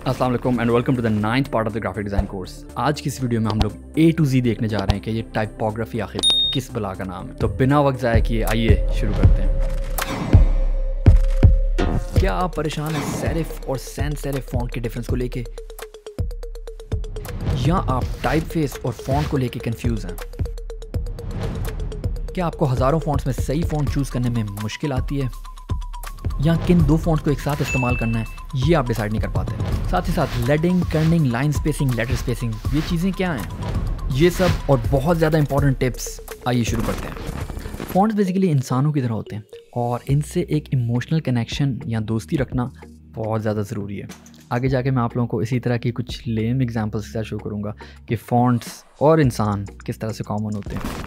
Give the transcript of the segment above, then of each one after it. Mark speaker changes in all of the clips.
Speaker 1: अस्सलाम वालेकुम and welcome to the 9th part of the graphic design course. आज की इस वीडियो में हम लोग A to Z देखने जा रहे हैं कि ये टाइपोग्राफी आखिर किस बला का नाम है। तो बिना वक्त ज़ाया किए आइए शुरू करते हैं। क्या आप परेशान हैं सेरिफ और सैन सेरिफ फ़ॉन्ट के डिफरेंस को लेके, या आप टाइपफेस और फ़ॉन्ट को लेके कंफ्यूज हैं? क्या आपको हज़ारों फ़ॉन्ट्स में सही फ़ॉन्ट चूज़ करने में मुश्किल आती है, या किन दो फ़ॉन्ट्स को एक साथ इस्तेमाल करना है ये आप डिसाइड नहीं कर पाते? साथ ही साथ leading, kerning, line spacing, letter spacing, ये चीज़ें क्या हैं? ये सब और बहुत ज़्यादा इंपॉर्टेंट टिप्स, आइए शुरू करते हैं। फ़ॉन्ट्स बेसिकली इंसानों की तरह होते हैं और इनसे एक इमोशनल कनेक्शन या दोस्ती रखना बहुत ज़्यादा ज़रूरी है। आगे जाके मैं आप लोगों को इसी तरह की कुछ लेम एग्जांपल्स के साथ शो करूँगा कि फ़ॉन्ट्स और इंसान किस तरह से कॉमन होते हैं।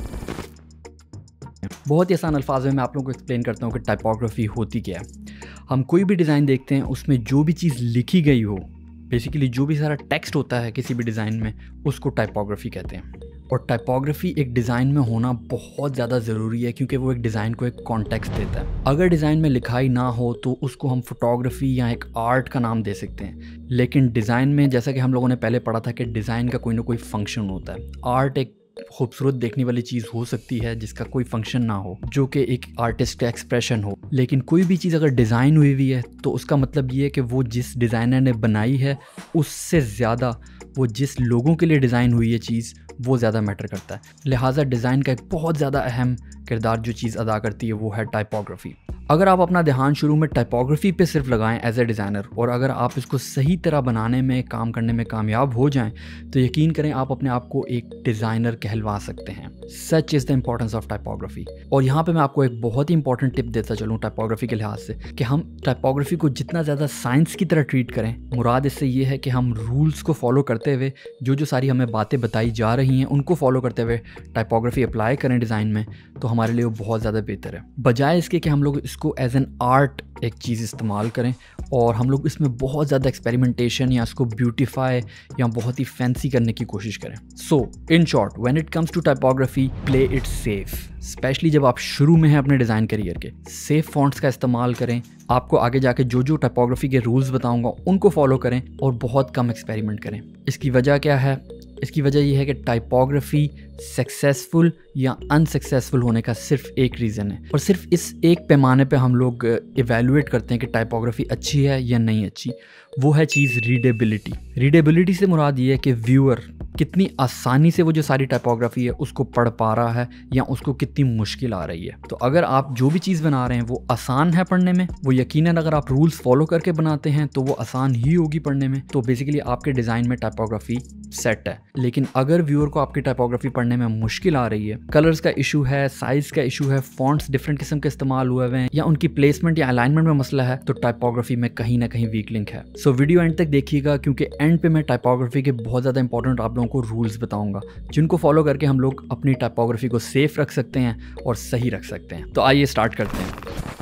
Speaker 1: बहुत ही आसान अल्फाज में मैं आप लोगों को एक्सप्लेन करता हूँ कि टाइपोग्राफी होती क्या है। हम कोई भी डिज़ाइन देखते हैं, उसमें जो भी चीज़ लिखी गई हो, बेसिकली जो भी सारा टेक्स्ट होता है किसी भी डिज़ाइन में, उसको टाइपोग्राफी कहते हैं। और टाइपोग्राफी एक डिज़ाइन में होना बहुत ज़्यादा ज़रूरी है क्योंकि वो एक डिज़ाइन को एक कॉन्टेक्स्ट देता है। अगर डिज़ाइन में लिखाई ना हो तो उसको हम फोटोग्राफी या एक आर्ट का नाम दे सकते हैं, लेकिन डिज़ाइन में जैसा कि हम लोगों ने पहले पढ़ा था कि डिज़ाइन का कोई ना कोई फंक्शन होता है। आर्ट एक खूबसूरत देखने वाली चीज़ हो सकती है जिसका कोई फंक्शन ना हो, जो कि एक आर्टिस्ट का एक्सप्रेशन हो। लेकिन कोई भी चीज़ अगर डिज़ाइन हुई हुई है तो उसका मतलब ये है कि वो जिस डिज़ाइनर ने बनाई है उससे ज़्यादा वो जिस लोगों के लिए डिज़ाइन हुई है चीज़, वो ज़्यादा मैटर करता है। लिहाजा डिज़ाइन का एक बहुत ज़्यादा अहम किरदार जो चीज़ अदा करती है वो है टाइपोग्राफी। अगर आप अपना ध्यान शुरू में टाइपोग्राफी पे सिर्फ लगाएं एज ए डिज़ाइनर, और अगर आप इसको सही तरह बनाने में, काम करने में कामयाब हो जाएं, तो यकीन करें आप अपने आप को एक डिज़ाइनर कहलवा सकते हैं। Such is the importance of typography. और यहाँ पे मैं आपको एक बहुत ही इंपॉर्टेंट टिप देता चलूँ टाइपोग्राफी के लिहाज से, कि हम टाइपोग्राफी को जितना ज़्यादा साइंस की तरह ट्रीट करें, मुराद इससे ये है कि हम रूल्स को फॉलो करते हुए जो सारी हमें बातें बताई जा रही हैं उनको फॉलो करते हुए टाइपोग्राफी अप्लाई करें डिज़ाइन में, तो हमारे लिए वो बहुत ज़्यादा बेहतर है। बजाय इसके कि हम लोग इसको एज एन आर्ट एक चीज़ इस्तेमाल करें और हम लोग इसमें बहुत ज़्यादा एक्सपेरिमेंटेशन या इसको ब्यूटीफाई या बहुत ही फैंसी करने की कोशिश करें। So in short, when it comes to typography, play it safe. Specially जब आप शुरू में हैं अपने डिज़ाइन करियर के, सेफ फॉन्ट्स का इस्तेमाल करें। आपको आगे जाके जो टाइपोग्राफी के रूल्स बताऊंगा उनको फॉलो करें और बहुत कम एक्सपेरिमेंट करें। इसकी वजह क्या है? इसकी वजह यह है कि टाइपोग्राफी सक्सेसफुल या अनसक्सेसफुल होने का सिर्फ एक रीज़न है, और सिर्फ इस एक पैमाने पे हम लोग इवेलुएट करते हैं कि टाइपोग्राफी अच्छी है या नहीं अच्छी। वो है चीज़ रीडेबिलिटी। रीडेबिलिटी से मुराद ये है कि व्यूअर कितनी आसानी से वो जो सारी टाइपोग्राफी है उसको पढ़ पा रहा है या उसको कितनी मुश्किल आ रही है। तो अगर आप जो भी चीज़ बना रहे हैं वो आसान है पढ़ने में, वो यकीनन अगर आप रूल्स फॉलो करके बनाते हैं तो वो आसान ही होगी पढ़ने में, तो बेसिकली आपके डिज़ाइन में टाइपोग्राफी सेट है। लेकिन अगर व्यूअर को आपकी टाइपोग्राफी पढ़ने में मुश्किल आ रही है, कलर्स का इशू है, साइज़ का इशू है, फॉन्ट्स डिफरेंट किस्म के इस्तेमाल हुए हैं, या उनकी प्लेसमेंट या अलाइनमेंट में मसला है, तो टाइपोग्राफी में कहीं ना कहीं वीक लिंक है। सो वीडियो एंड तक देखिएगा क्योंकि एंड पे मैं टाइपोग्राफी के बहुत ज़्यादा इंपॉर्टेंट आप लोगों को रूल्स बताऊंगा जिनको फॉलो करके हम लोग अपनी टाइपोग्राफी को सेफ रख सकते हैं और सही रख सकते हैं। तो आइए स्टार्ट करते हैं।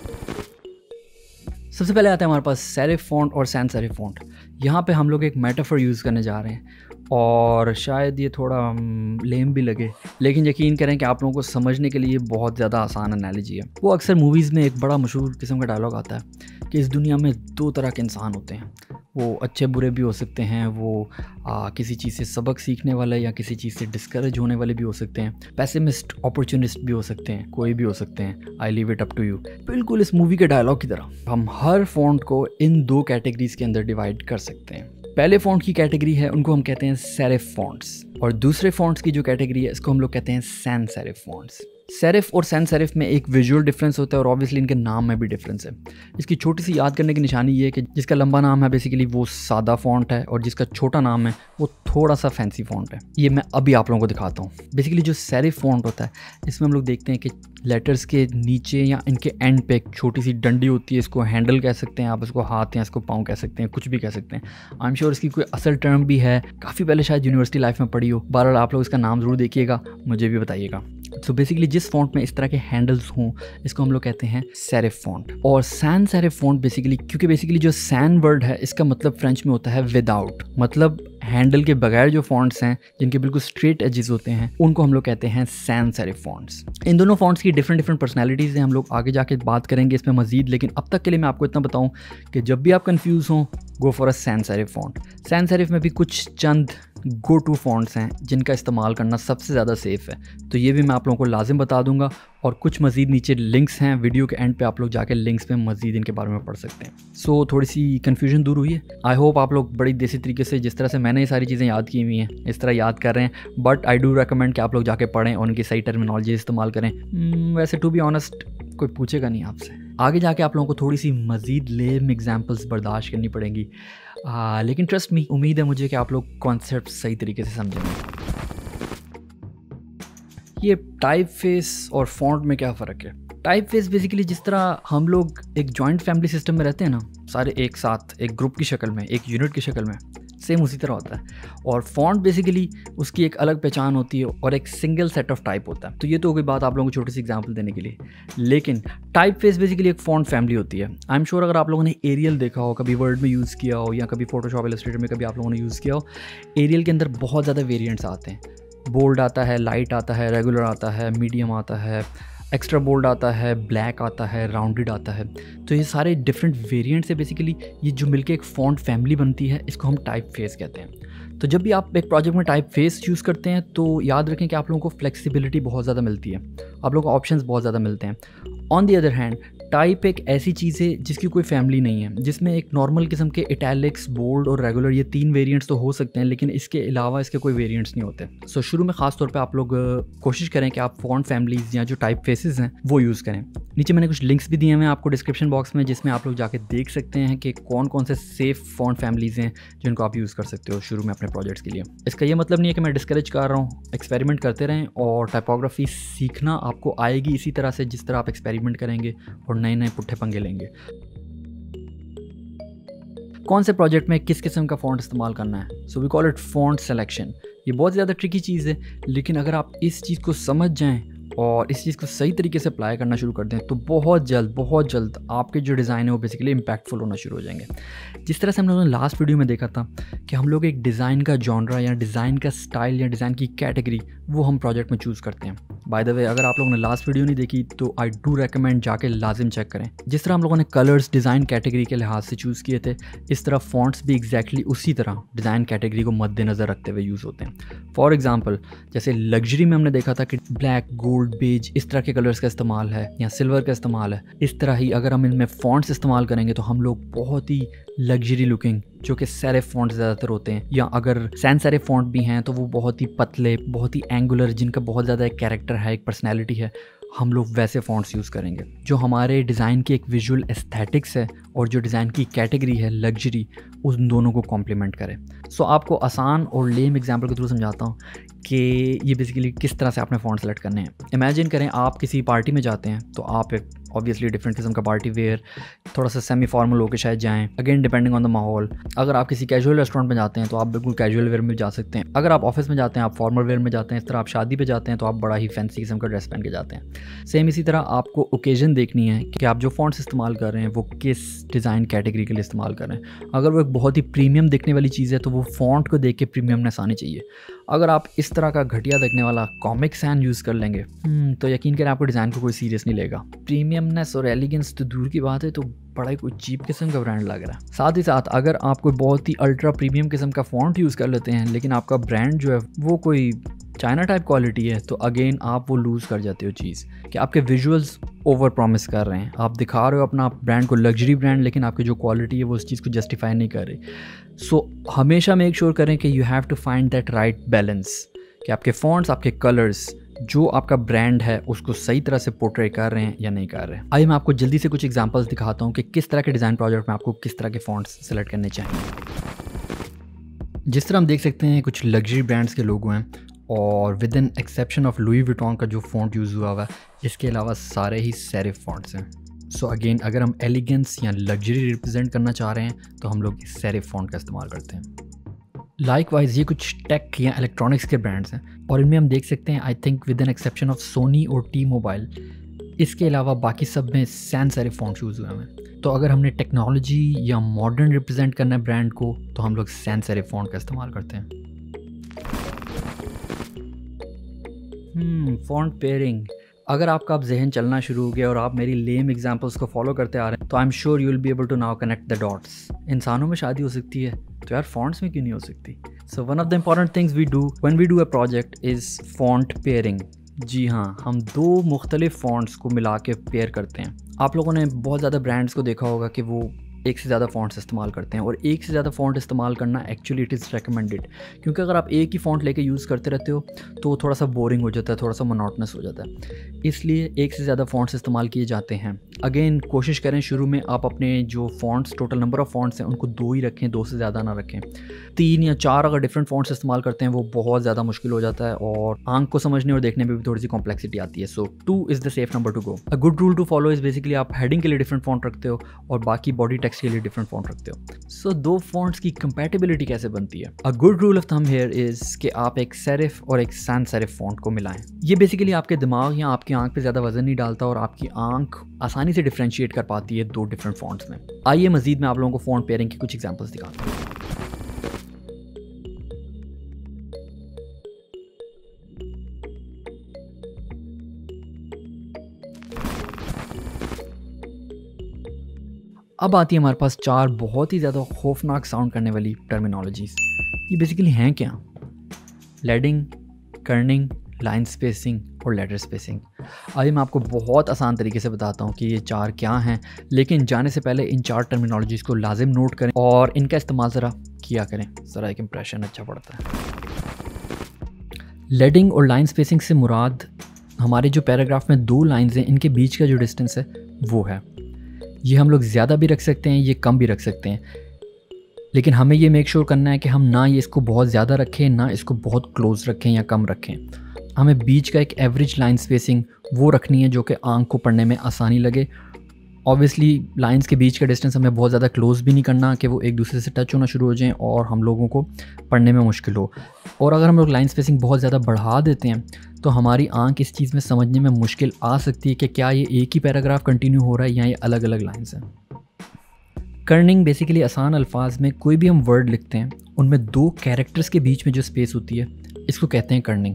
Speaker 1: सबसे पहले आता है हमारे पास सेरिफ फॉन्ट और सैन सेरिफ फॉन्ट। यहाँ पे हम लोग एक मेटाफर यूज़ करने जा रहे हैं और शायद ये थोड़ा लेम भी लगे, लेकिन यकीन करें कि आप लोगों को समझने के लिए बहुत ज़्यादा आसान एनालॉजी है। वो अक्सर मूवीज़ में एक बड़ा मशहूर किस्म का डायलॉग आता है कि इस दुनिया में दो तरह के इंसान होते हैं, वो अच्छे बुरे भी हो सकते हैं, वो किसी चीज़ से सबक सीखने वाले या किसी चीज़ से डिस्करेज होने वाले भी हो सकते हैं, पैसिमिस्ट, अपॉर्चुनिस्ट भी हो सकते हैं, कोई भी हो सकते हैं। I leave it up to you. बिल्कुल इस मूवी के डायलॉग की तरह हम हर फॉन्ट को इन दो कैटेगरीज के अंदर डिवाइड कर सकते हैं। पहले फॉन्ट की कैटेगरी है उनको हम कहते हैं सेरिफ फॉन्ट्स, और दूसरे फॉन्ट्स की जो कैटेगरी है इसको हम लोग कहते हैं सैन सेरिफ फॉन्ट्स। सेरिफ और सैन सेरिफ में एक विजुअल डिफरेंस होता है और ऑब्वियसली इनके नाम में भी डिफरेंस है। इसकी छोटी सी याद करने की निशानी ये है कि जिसका लंबा नाम है बेसिकली वो सादा फॉन्ट है, और जिसका छोटा नाम है वो थोड़ा सा फैंसी फॉन्ट है। ये मैं अभी आप लोगों को दिखाता हूँ। बेसिकली जो सेरिफ फॉन्ट होता है इसमें हम लोग देखते हैं कि लेटर्स के नीचे या इनके एंड पे एक छोटी सी डंडी होती है, इसको हैंडल कह सकते हैं आप, इसको हाथ या इसको पाँव कह सकते हैं, कुछ भी कह सकते हैं। आई एम श्योर इसकी कोई असल टर्म भी है, काफ़ी पहले शायद यूनिवर्सिटी लाइफ में पढ़ी हो। बहरहाल आप लोग इसका नाम ज़रूर देखिएगा, मुझे भी बताइएगा। सो बेसिकली जिस फॉन्ट में इस तरह के हैंडल्स हों इसको हम लोग कहते हैं सेरिफ फॉन्ट। और सैन सेरिफ फॉन्ट बेसिकली, क्योंकि बेसिकली जो सैन वर्ड है इसका मतलब फ्रेंच में होता है विदाउट, मतलब हैंडल के बगैर जो फॉन्ट्स हैं जिनके बिल्कुल स्ट्रेट एजेस होते हैं उनको हम लोग कहते हैं सैन सेरिफ फॉन्ट्स। इन दोनों फॉन्ट्स की डिफरेंट पर्सनैलिटीज़ हैं, हम लोग आगे जाके बात करेंगे इसमें मजीद, लेकिन अब तक के लिए मैं आपको इतना बताऊं कि जब भी आप कंफ्यूज हों go for a sans serif font. Sans serif में भी कुछ चंद गो टू फ़ॉन्ट्स हैं जिनका इस्तेमाल करना सबसे ज़्यादा सेफ़ है, तो ये भी मैं आप लोगों को लाजिम बता दूंगा। और कुछ मज़ीद नीचे लिंक्स हैं, वीडियो के एंड पे आप लोग जाके लिंक्स में मज़ीद इनके बारे में पढ़ सकते हैं। सो थोड़ी सी कन्फ्यूजन दूर हुई है। आई होप आप लोग बड़ी देसी तरीके से, जिस तरह से मैंने ये सारी चीज़ें याद की हुई हैं, इस तरह याद कर रहे हैं। बट आई डू रेकमेंड कि आप लोग जाके पढ़ें और उनकी सही टर्मिनोलॉजी इस्तेमाल करें। वैसे टू बी ऑनेस्ट कोई पूछेगा नहीं आपसे। आगे जाके आप लोगों को थोड़ी सी मज़ीद लेम एग्जाम्पल्स बर्दाश्त करनी पड़ेंगी, लेकिन ट्रस्ट मी, उम्मीद है मुझे कि आप लोग कॉन्सेप्ट सही तरीके से समझेंगे। ये टाइप फेस और फॉन्ट में क्या फ़र्क है? टाइप फेस बेसिकली जिस तरह हम लोग एक जॉइंट फैमिली सिस्टम में रहते हैं ना, सारे एक साथ एक ग्रुप की शक्ल में, एक यूनिट की शक्ल में, सेम उसी तरह होता है। और फॉन्ट बेसिकली उसकी एक अलग पहचान होती है और एक सिंगल सेट ऑफ टाइप होता है। तो ये तो हो गई बात आप लोगों को छोटी सी एग्जांपल देने के लिए। लेकिन टाइप फेस बेसिकली एक फॉन्ट फैमिली होती है। आई एम श्योर अगर आप लोगों ने एरियल देखा हो, कभी वर्ड में यूज़ किया हो या कभी फोटोशॉप इलस्ट्रेटर में कभी आप लोगों ने यूज़ किया हो, एरियल के अंदर बहुत ज़्यादा वेरिएंट्स आते हैं। बोल्ड आता है, लाइट आता है, रेगुलर आता है, मीडियम आता है, एक्स्ट्रा बोल्ड आता है, ब्लैक आता है, राउंडेड आता है। तो ये सारे डिफरेंट वेरिएंट्स है बेसिकली, ये जो मिलके एक फ़ॉन्ट फैमिली बनती है, इसको हम टाइप फेस कहते हैं। तो जब भी आप एक प्रोजेक्ट में टाइप फेस यूज़ करते हैं तो याद रखें कि आप लोगों को फ्लेक्सिबिलिटी बहुत ज़्यादा मिलती है, आप लोगों को ऑप्शंस बहुत ज़्यादा मिलते हैं। On the other hand type एक ऐसी चीज़ है जिसकी कोई फैमिली नहीं है, जिसमें एक नॉर्मल किस्म के इटैलिक्स, बोल्ड और रेगुलर ये 3 वेरिएंट्स तो हो सकते हैं, लेकिन इसके अलावा इसके कोई वेरिएंट्स नहीं होते। सो शुरू में ख़ास तौर पे आप लोग कोशिश करें कि आप फॉन्ट फैमिलीज़ या जो टाइप फेसेस हैं वो यूज़ करें। नीचे मैंने कुछ लिंक्स भी दिए हैं आपको डिस्क्रिप्शन बॉक्स में, जिसमें आप लोग जाके देख सकते हैं कि कौन कौन से सेफ़ फॉन्ट फैमिलीज़ हैं जिनको आप यूज़ कर सकते हो शुरू में अपने प्रोजेक्ट्स के लिए। इसका ये मतलब नहीं है कि मैं डिस्करेज कर रहा हूँ, एक्सपेरिमेंट करते रहें और टाइपोग्राफी सीखना आपको आएगी इसी तरह से जिस तरह आप एक्सपेरिमेंट करेंगे और नए नए पुट्ठे पंगे लेंगे। कौन से प्रोजेक्ट में किस किस्म का फ़ॉन्ट इस्तेमाल करना है, so we call it font selection. ये बहुत ज़्यादा ट्रिकी चीज़ है, लेकिन अगर आप इस चीज़ को समझ जाएं और इस चीज़ को सही तरीके से अप्लाई करना शुरू कर दें तो बहुत जल्द आपके जो डिज़ाइन है वो बेसिकली इम्पैक्टफुल होना शुरू हो जाएंगे। जिस तरह से हम लोगों ने लास्ट वीडियो में देखा था कि हम लोग एक डिज़ाइन का जॉनरा या डिज़ाइन का स्टाइल या डिज़ाइन की कैटेगरी वो हम प्रोजेक्ट में चूज़ करते हैं। बाय द वे, अगर आप लोगों ने लास्ट वीडियो नहीं देखी तो आई डू रेकमेंड जाके लाजिम चेक करें। जिस तरह हम लोगों ने कलर्स डिज़ाइन कैटेगरी के लिहाज से चूज़ किए थे, इस तरह फॉन्ट्स भी एग्जैक्टली उसी तरह डिज़ाइन कैटेगरी को मद्देनज़र रखते हुए यूज़ होते हैं। फॉर एग्जाम्पल, जैसे लग्जरी में हमने देखा था कि ब्लैक, गोल्ड, बेज इस तरह के कलर्स का इस्तेमाल है या सिल्वर का इस्तेमाल है। इस तरह ही अगर हम इनमें फ़ॉन्ट्स इस्तेमाल करेंगे तो हम लोग बहुत ही लग्जरी लुकिंग, जो कि सेरिफ फ़ॉन्ट ज़्यादातर होते हैं, या अगर सैंस सेरिफ फ़ॉन्ट भी हैं तो वो बहुत ही पतले, बहुत ही एंगुलर, जिनका बहुत ज़्यादा एक कैरेक्टर है, एक पर्सनैलिटी है, हम लोग वैसे फ़ॉन्ट्स यूज़ करेंगे जो हमारे डिज़ाइन की एक विजुअल एस्थेटिक्स है और जो डिज़ाइन की कैटेगरी है लग्जरी, उन दोनों को कॉम्प्लीमेंट करें। सो आपको आसान और लेम एग्जांपल के थ्रू समझाता हूँ कि ये बेसिकली किस तरह से आपने फ़ॉन्ट सेलेक्ट करने हैं। इमेजिन करें आप किसी पार्टी में जाते हैं तो आप एक ऑब्वियसली डिफरेंट किस्म का पार्टी वेयर, थोड़ा सा सेमी फॉर्मल होकर शायद जाएं, अगेन डिपेंडिंग ऑन द माहौल। अगर आप किसी कैजुअल रेस्टोरेंट में जाते हैं तो आप बिल्कुल कैजुअल वेयर में जा सकते हैं। अगर आप ऑफिस में जाते हैं आप फॉर्मल वेयर में जाते हैं। इस तरह आप शादी पे जाते हैं तो आप बड़ा ही फैंसी किस्म का ड्रेस पहन के जाते हैं। सेम इसी तरह आपको ओकेजन देखनी है कि आप जो फ़ॉन्ट्स इस्तेमाल कर रहे हैं वो किस डिज़ाइन कैटेगरी के लिए इस्तेमाल कर रहे हैं। अगर वो एक बहुत ही प्रीमियम दिखने वाली चीज़ है तो वो फ़ॉन्ट को देख के प्रीमियमनेस आनी चाहिए। अगर आप इस तरह का घटिया दिखने वाला कॉमिक सैन यूज़ कर लेंगे तो यकीन करें आपको डिज़ाइन को कोई सीरियस नहीं लेगा। प्रीमियमनेस और एलिगेंस तो दूर की बात है, तो बड़ा ही कोई चीप किस्म का ब्रांड लग रहा है। साथ ही साथ अगर आप कोई बहुत ही अल्ट्रा प्रीमियम किस्म का फ़ॉन्ट यूज़ कर लेते हैं लेकिन आपका ब्रांड जो है वो कोई चाइना टाइप क्वालिटी है, तो अगेन आप वो लूज़ कर जाते हो चीज़ कि आपके विजुअल्स ओवर प्रॉमिस कर रहे हैं। आप दिखा रहे हो अपना ब्रांड को लग्जरी ब्रांड, लेकिन आपकी जो क्वालिटी है वो उस चीज़ को जस्टिफाई नहीं कर रही। सो हमेशा मेक श्योर करें कि you have to find that right balance, कि आपके फ़ॉन्ट्स, आपके कलर्स, जो आपका ब्रांड है उसको सही तरह से पोर्ट्रे कर रहे हैं या नहीं कर रहे हैं। आइए मैं आपको जल्दी से कुछ एग्जांपल्स दिखाता हूँ कि किस तरह के डिज़ाइन प्रोजेक्ट में आपको किस तरह के फ़ॉन्ट्स सेलेक्ट करने चाहिए। जिस तरह हम देख सकते हैं कुछ लग्जरी ब्रांड्स के लोगो हैं और with an exception of Louis Vuitton का जो फ़ॉन्ट यूज़ हुआ हुआ है, इसके अलावा सारे ही सेरिफ फ़ॉन्ट्स हैं। सो अगेन अगर हम एलिगेंस या लग्जरी रिप्रेजेंट करना चाह रहे हैं तो हम लोग सेरिफ फ़ॉन्ट का इस्तेमाल करते हैं। लाइकवाइज ये कुछ टेक या इलेक्ट्रॉनिक्स के ब्रांड्स हैं और इनमें हम देख सकते हैं I think with an exception of Sony और टी मोबाइल, इसके अलावा बाकी सब में सैंस सेरिफ फ़ॉन्ट यूज़ हुए हैं। तो अगर हमने टेक्नोलॉजी या मॉडर्न रिप्रेजेंट करना है ब्रांड को तो हम लोग सैंस सेरिफ फ़ॉन्ट का इस्तेमाल करते हैं। फ़ॉन्ट पेयरिंग, अगर आपका अब जहन चलना शुरू हो गया और आप मेरी लेम एग्जांपल्स को फॉलो करते आ रहे हैं तो I am sure you will be able to now connect the dots. इंसानों में शादी हो सकती है तो यार फॉन्ट्स में क्यों नहीं हो सकती? So one of the important things we do when we do a project is font pairing. जी हाँ, हम दो मुख्तलिफ फॉन्ट्स को मिला के पेयर करते हैं। आप लोगों ने बहुत ज़्यादा ब्रांड्स को देखा होगा कि वो एक से ज़्यादा फ़ॉन्ट्स इस्तेमाल करते हैं, और एक से ज़्यादा फ़ॉन्ट इस्तेमाल करना एक्चुअली इट इज़ रिकमेंडेड, क्योंकि अगर आप एक ही फ़ॉन्ट लेके यूज़ करते रहते हो तो थोड़ा सा बोरिंग हो जाता है, थोड़ा सा मोनोटोनस हो जाता है। इसलिए एक से ज़्यादा फ़ॉन्ट्स इस्तेमाल किए जाते हैं। अगेन कोशिश करें शुरू में आप अपने जो fonts, total number of fonts हैं उनको 2 ही रखें, 2 से ज़्यादा ना रखें। 3 या 4 अगर डिफरेंट फ़ॉन्ट्स इस्तेमाल करते हैं वो बहुत ज़्यादा मुश्किल हो जाता है और आंख को समझने और देखने में भी थोड़ी सी कॉम्प्लेक्सिटी आती है। So 2 is the safe number to go. A good rule to follow is basically आप हेडिंग के लिए डिफरेंट फ़ॉन्ट रखते हो और बाकी बॉडी टेक्स्ट के लिए डिफरेंट फ़ॉन्ट रखते हो। सो 2 फ़ॉन्ट्स की कंपैटिबिलिटी कैसे बनती है? A good rule of thumb here is कि आप एक सेरिफ और एक सैंस सेरिफ फ़ॉन्ट को मिलाएं। ये बेसिकली आपके दिमाग या आपकी आंख पे ज़्यादा वजन नहीं डालता और आपकी आंख आसानी से डिफरेंशिएट कर पाती है 2 डिफरेंट फ़ॉन्ट्स में। आइए मज़ीद मैं आप लोगों को फ़ॉन्ट पेयरिंग की कुछ एग्जांपल्स दिखाता हूँ। अब आती है हमारे पास 4 बहुत ही ज़्यादा खौफनाक साउंड करने वाली टर्मिनोलॉजीज़। ये बेसिकली हैं क्या? लेडिंग, कर्निंग, लाइन स्पेसिंग और लेटर स्पेसिंग। आइए मैं आपको बहुत आसान तरीके से बताता हूँ कि ये 4 क्या हैं, लेकिन जाने से पहले इन 4 टर्मिनोलॉजीज़ को लाजिम नोट करें और इनका इस्तेमाल ज़रा किया करें, ज़रा एक इम्प्रेशन अच्छा पड़ता है। लेडिंग और लाइन स्पेसिंग से मुराद हमारे जो पैराग्राफ में 2 लाइन्स हैं इनके बीच का जो डिस्टेंस है वो है। ये हम लोग ज़्यादा भी रख सकते हैं, ये कम भी रख सकते हैं, लेकिन हमें ये मेक श्योर करना है कि हम ना ये इसको बहुत ज़्यादा रखें ना इसको बहुत क्लोज रखें या कम रखें। हमें बीच का एक एवरेज लाइन स्पेसिंग वो रखनी है जो कि आंख को पढ़ने में आसानी लगे। ऑब्वियसली लाइंस के बीच का डिस्टेंस हमें बहुत ज़्यादा क्लोज भी नहीं करना कि वो एक दूसरे से टच होना शुरू हो जाएं और हम लोगों को पढ़ने में मुश्किल हो। और अगर हम लोग लाइन स्पेसिंग बहुत ज़्यादा बढ़ा देते हैं तो हमारी आंख इस चीज़ में समझने में मुश्किल आ सकती है कि क्या ये एक ही पैराग्राफ कंटिन्यू हो रहा है या ये अलग अलग लाइन्स हैं। कर्निंग बेसिकली आसान अल्फाज में कोई भी हम वर्ड लिखते हैं उनमें 2 कैरेक्टर्स के बीच में जो स्पेस होती है इसको कहते हैं कर्निंग।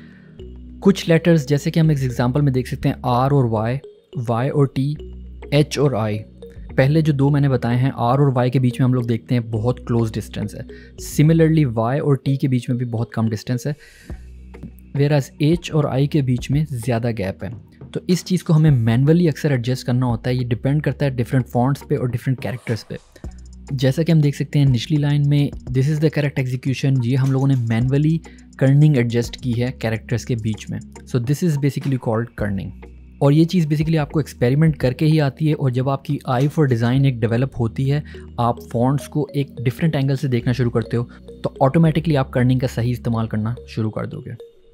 Speaker 1: कुछ लेटर्स जैसे कि हम इस एग्जांपल में देख सकते हैं आर और वाई और टी, एच और आई। पहले जो 2 मैंने बताए हैं आर और वाई के बीच में हम लोग देखते हैं बहुत क्लोज डिस्टेंस है। सिमिलरली वाई और टी के बीच में भी बहुत कम डिस्टेंस है, वेराज एच और आई के बीच में ज़्यादा गैप है। तो इस चीज़ को हमें मैनुअली अक्सर एडजस्ट करना होता है। ये डिपेंड करता है डिफरेंट फॉन्ट्स पे और डिफरेंट कैरेक्टर्स पे। जैसा कि हम देख सकते हैं निचली लाइन में this is the correct execution, ये हम लोगों ने मैनुअली कर्निंग एडजस्ट की है कैरेक्टर्स के बीच में। So this is basically called kerning. और ये चीज़ बेसिकली आपको एक्सपेरिमेंट करके ही आती है, और जब आपकी आई फॉर डिज़ाइन एक डेवलप होती है, आप फॉन्ट्स को एक डिफरेंट एंगल से देखना शुरू करते हो तो ऑटोमेटिकली आप कर्निंग का सही इस्तेमाल करना शुरू कर दोगे।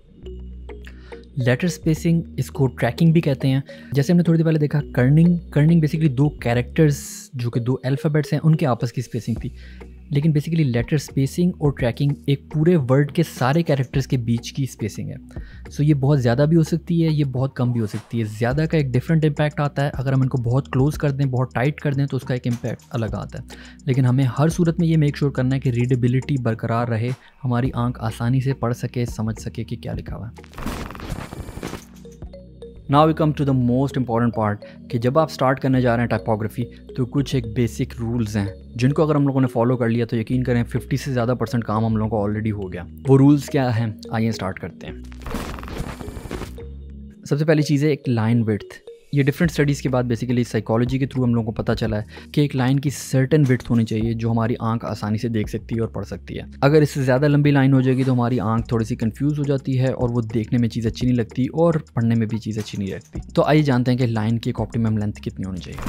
Speaker 1: लेटर स्पेसिंग, इसको ट्रैकिंग भी कहते हैं। जैसे हमने थोड़ी देर पहले देखा कर्निंग बेसिकली 2 कैरेक्टर्स जो कि 2 अल्फ़ाबेट्स हैं उनके आपस की स्पेसिंग थी, लेकिन बेसिकली लेटर स्पेसिंग और ट्रैकिंग एक पूरे वर्ड के सारे कैरेक्टर्स के बीच की स्पेसिंग है। सो ये बहुत ज़्यादा भी हो सकती है, ये बहुत कम भी हो सकती है। ज़्यादा का एक डिफरेंट इम्पैक्ट आता है, अगर हम इनको बहुत क्लोज कर दें, बहुत टाइट कर दें तो उसका एक इम्पैक्ट अलग आता है। लेकिन हमें हर सूरत में ये मेक श्योर करना है कि रीडेबिलिटी बरकरार रहे, हमारी आंख आसानी से पढ़ सके, समझ सके कि क्या लिखा हुआ है। Now we come to the most important part कि जब आप स्टार्ट करने जा रहे हैं टाइपोग्राफी तो कुछ एक बेसिक रूल्स हैं जिनको अगर हम लोगों ने फॉलो कर लिया तो यकीन करें 50 से ज़्यादा % काम हम लोगों को ऑलरेडी हो गया। वो रूल्स क्या हैं, आइए स्टार्ट करते हैं। सबसे पहली चीज़ है एक लाइन विड्थ। ये डिफरेंट स्टडीज़ के बाद बेसिकली साइकोलॉजी के थ्रू हम लोगों को पता चला है कि एक लाइन की सर्टेन विड्थ होनी चाहिए जो हमारी आंख आसानी से देख सकती है और पढ़ सकती है। अगर इससे ज़्यादा लंबी लाइन हो जाएगी तो हमारी आंख थोड़ी सी कंफ्यूज हो जाती है और वो देखने में चीज़ अच्छी नहीं लगती और पढ़ने में भी चीज़ अच्छी नहीं लगती। तो आइए जानते हैं कि लाइन की एक ऑप्टिमम लेंथ कितनी होनी चाहिए।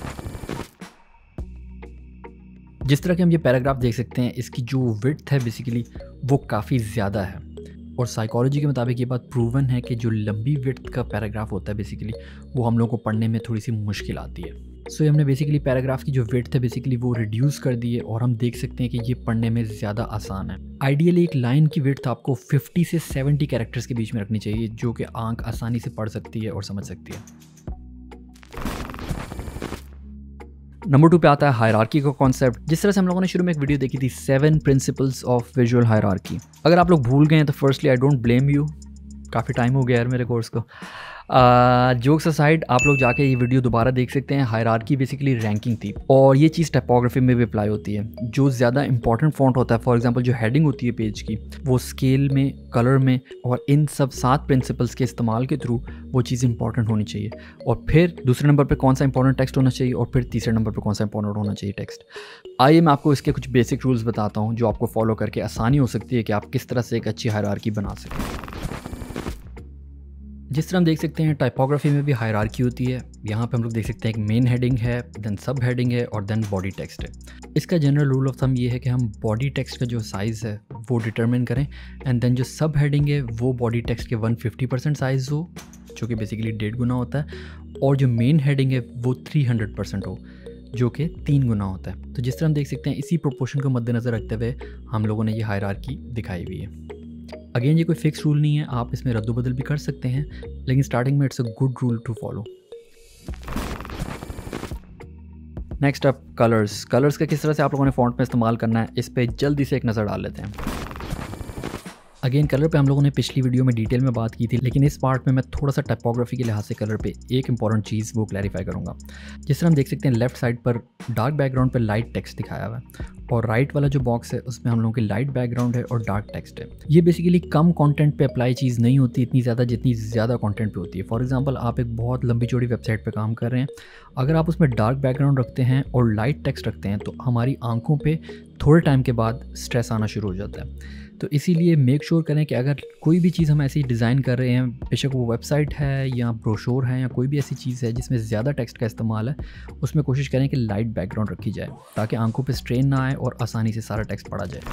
Speaker 1: जिस तरह के हम ये पैराग्राफ देख सकते हैं, इसकी जो विड्थ है बेसिकली वो काफ़ी ज़्यादा है, और साइकोलॉजी के मुताबिक ये बात प्रूवन है कि जो लंबी विड्थ का पैराग्राफ होता है बेसिकली वो हम लोगों को पढ़ने में थोड़ी सी मुश्किल आती है। सो हमने बेसिकली पैराग्राफ की जो विड्थ है बेसिकली वो रिड्यूस कर दी है और हम देख सकते हैं कि ये पढ़ने में ज़्यादा आसान है। आइडियली एक लाइन की विड्थ आपको 50 से 70 कैरेक्टर्स के बीच में रखनी चाहिए जो कि आंख आसानी से पढ़ सकती है और समझ सकती है। नंबर 2 पे आता है हायरार्की का कॉन्सेप्ट। जिस तरह से हम लोगों ने शुरू में एक वीडियो देखी थी 7 प्रिंसिपल्स ऑफ विजुअल हायरार्की। अगर आप लोग भूल गए हैं तो firstly I don't blame you, काफ़ी टाइम हो गया यार मेरे कोर्स को। जोक्स असाइड, आप लोग जाके ये वीडियो दोबारा देख सकते हैं। हायरार्की बेसिकली रैंकिंग थी, और ये चीज़ टाइपोग्राफी में भी अप्लाई होती है। जो ज़्यादा इंपॉर्टेंट फॉन्ट होता है, फॉर एग्जांपल जो हेडिंग होती है पेज की, वो स्केल में, कलर में और इन सब 7 प्रिंसिपल्स के इस्तेमाल के थ्रू वो चीज़ इंपॉर्टेंट होनी चाहिए। और फिर दूसरे नंबर पर कौन सा इंपॉर्टेंट टेक्स्ट होना चाहिए, और फिर तीसरे नंबर पर कौन सा इंपॉर्टेंट होना चाहिए टेक्स्ट। आइए मैं आपको इसके कुछ बेसिक रूल्स बताता हूँ जो आपको फॉलो करके आसानी हो सकती है कि आप किस तरह से एक अच्छी हायरार्की बना सकें। जिस तरह हम देख सकते हैं टाइपोग्राफी में भी हायरार्की होती है। यहाँ पे हम लोग देख सकते हैं एक मेन हेडिंग है, देन सब हेडिंग है और देन बॉडी टेक्स्ट है। इसका जनरल रूल ऑफ थंब ये है कि हम बॉडी टेक्स्ट का जो साइज़ है वो डिटरमिन करें, एंड देन जो सब हेडिंग है वो बॉडी टेक्स्ट के 150% साइज़ हो, जो कि बेसिकली 1.5 गुना होता है, और जो मेन हेडिंग है वो 300% हो, जो कि 3 गुना होता है। तो जिस तरह हम देख सकते हैं इसी प्रोपोर्शन को मद्देनज़र रखते हुए हम लोगों ने ये हायरार्की दिखाई हुई है। अगेन ये कोई फिक्स रूल नहीं है, आप इसमें रद्दबदल भी कर सकते हैं, लेकिन स्टार्टिंग में it's a good rule to follow. Next up colours. Colours का किस तरह से आप लोगों ने फॉन्ट में इस्तेमाल करना है, इस पे जल्दी से एक नज़र डाल लेते हैं। अगेन कलर पे हम लोगों ने पिछली वीडियो में डिटेल में बात की थी, लेकिन इस पार्ट में मैं थोड़ा सा टाइपोग्राफी के लिहाज से कलर पे एक इंपॉर्टेंट चीज़ वो क्लैरिफाई करूँगा। जिस तरह हम देख सकते हैं लेफ्ट साइड पर डार्क बैकग्राउंड पे लाइट टेक्स्ट दिखाया हुआ है, और राइट वाला जो बॉक्स है उसमें हम लोगों की लाइट बैकग्राउंड है और डार्क टेक्स्ट है। ये बेसिकली कम कंटेंट पे अप्लाई चीज़ नहीं होती इतनी ज़्यादा जितनी ज़्यादा कंटेंट पे होती है। फॉर एग्जांपल आप एक बहुत लंबी चौड़ी वेबसाइट पे काम कर रहे हैं, अगर आप उसमें डार्क बैकग्राउंड रखते हैं और लाइट टेक्स्ट रखते हैं तो हमारी आंखों पे थोड़े टाइम के बाद स्ट्रेस आना शुरू हो जाता है। तो इसीलिए मेक श्योर करें कि अगर कोई भी चीज़ हम ऐसी डिज़ाइन कर रहे हैं, बेशक वो वेबसाइट है या ब्रोशोर है या कोई भी ऐसी चीज़ है जिसमें ज़्यादा टेक्स्ट का इस्तेमाल है, उसमें कोशिश करें कि लाइट बैकग्राउंड रखी जाए ताकि आंखों पे स्ट्रेन ना आए और आसानी से सारा टेक्स्ट पढ़ा जाए।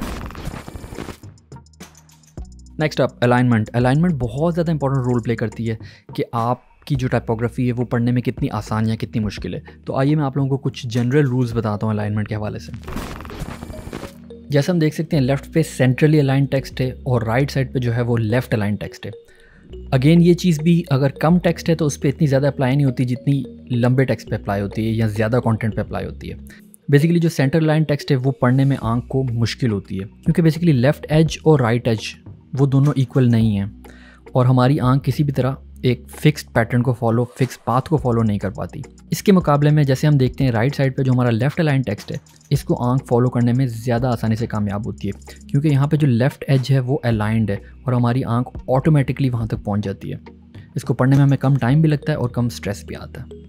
Speaker 1: Next up alignment. अलाइनमेंट बहुत ज़्यादा इंपॉर्टेंट रोल प्ले करती है कि आपकी जो टाइपोग्राफी है वो पढ़ने में कितनी आसान या कितनी मुश्किल है। तो आइए मैं आप लोगों को कुछ जनरल रूल्स बताता हूँ अलाइनमेंट के हवाले से। जैसे हम देख सकते हैं लेफ़्ट पे सेंट्रली अलाइन टेक्स्ट है और राइट साइड पे जो है वो लेफ़्ट अलाइन टेक्स्ट है। अगेन ये चीज़ भी अगर कम टेक्स्ट है तो उस पर इतनी ज़्यादा अप्लाई नहीं होती जितनी लंबे टेक्स्ट पे अप्लाई होती है या ज़्यादा कंटेंट पे अप्लाई होती है। बेसिकली जो सेंटर अलाइन टेक्स्ट है वो पढ़ने में आंख को मुश्किल होती है, क्योंकि बेसिकली लेफ़्ट एज और राइट एज वो दोनों इक्वल नहीं हैं और हमारी आंख किसी भी तरह एक फ़िक्स्ड पैटर्न को फॉलो, फिक्स पाथ को फॉलो नहीं कर पाती। इसके मुकाबले में जैसे हम देखते हैं राइट साइड पे जो हमारा लेफ़्ट अलाइन टेक्स्ट है, इसको आंख फॉलो करने में ज़्यादा आसानी से कामयाब होती है, क्योंकि यहाँ पे जो लेफ़्ट एज है वो अलाइंड है और हमारी आंख ऑटोमेटिकली वहाँ तक पहुँच जाती है। इसको पढ़ने में हमें कम टाइम भी लगता है और कम स्ट्रेस भी आता है।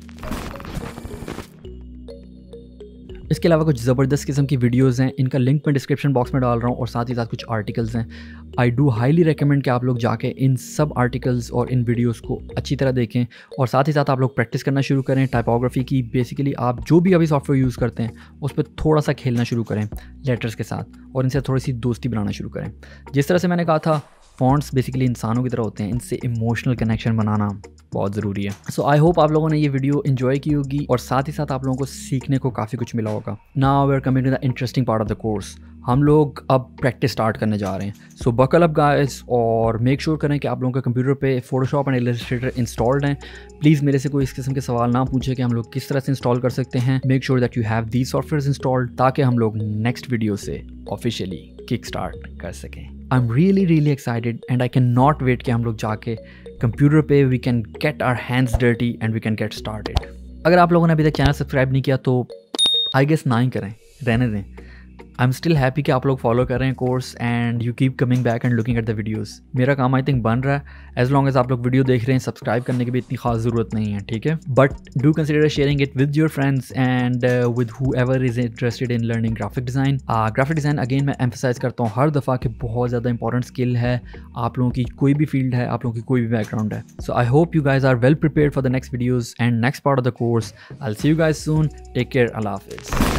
Speaker 1: इसके अलावा कुछ ज़बरदस्त किस्म की वीडियोज़ हैं, इनका लिंक मैं डिस्क्रिप्शन बॉक्स में डाल रहा हूँ, और साथ ही साथ कुछ आर्टिकल्स हैं। आई डू हाईली रेकमेंड कि आप लोग जाके इन सब आर्टिकल्स और इन वीडियोस को अच्छी तरह देखें, और साथ ही साथ आप लोग प्रैक्टिस करना शुरू करें टाइपोग्राफी की। बेसिकली आप जो भी अभी सॉफ्टवेयर यूज़ करते हैं उस पर थोड़ा सा खेलना शुरू करें लेटर्स के साथ, और इनसे थोड़ी सी दोस्ती बनाना शुरू करें। जिस तरह से मैंने कहा था, फॉन्ट्स बेसिकली इंसानों की तरह होते हैं, इनसे इमोशनल कनेक्शन बनाना बहुत ज़रूरी है। सो आई होप आप लोगों ने ये वीडियो एंजॉय की होगी और साथ ही साथ आप लोगों को सीखने को काफ़ी कुछ मिला होगा। Now we are coming to the interesting part of the course. हम लोग अब प्रैक्टिस स्टार्ट करने जा रहे हैं। सो बकल अप गाइस, और मेक श्योर करें कि आप लोगों के कंप्यूटर पे फोटोशॉप एंड इलस्ट्रेटर इंस्टॉल्ड हैं। प्लीज़ मेरे से कोई इस किस्म के सवाल ना पूछे कि हम लोग किस तरह से इंस्टॉल कर सकते हैं। Make sure that you have these software installed ताकि हम लोग नेक्स्ट वीडियो से ऑफिशियली किक स्टार्ट कर सकें। I am really excited and I can not wait कि हम लोग जाके कंप्यूटर पे we can get our hands dirty and we can get started. अगर आप लोगों ने अभी तक चैनल सब्सक्राइब नहीं किया तो आई गेस ना ही करें, रहने दें। आई एम स्टिल हैप्पी कि आप लोग फॉलो कर रहे हैं course and you keep coming back and looking at the videos. मेरा काम आई थिंक बन रहा है। एज लॉन्ग एज आप लोग वीडियो देख रहे हैं, सब्सक्राइब करने की भी इतनी खास ज़रूरत नहीं है, ठीक है। But do consider sharing it with your friends and with whoever is interested in learning graphic design. Graphic design again मैं एम्फसाइज़ करता हूँ हर दफ़ा कि बहुत ज़्यादा इंपॉर्टेंट स्किल है। आप लोगों की कोई भी फील्ड है, आप लोगों की कोई भी बैकग्राउंड है। So I hope you guys are well prepared for the next videos and next part of the course. I will see you guys soon. Take care. अल्लाह हाफिज़।